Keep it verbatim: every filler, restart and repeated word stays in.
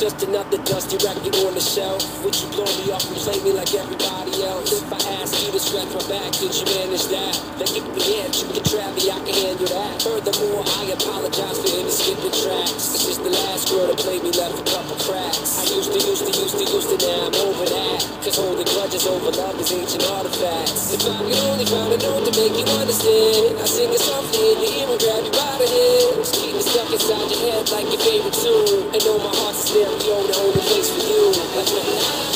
just another dusty record on the shelf. Would you blow me up and play me like everybody else? If I asked you to scratch my back, could you manage that? Then give me the edge, you can travel, I can handle that. Furthermore, I apologize for any skipping tracks. It's just the last girl that played me left a couple cracks. I used to, used to, used to, used to, now I'm over that. Cause holding grudges over love is ancient artifacts. If I could only find a note to make you understand, I sing it softly in your ear and grab you by the hands. Keep it stuck inside your head like your favorite tune. And know my heart's a stereo, the only place for you.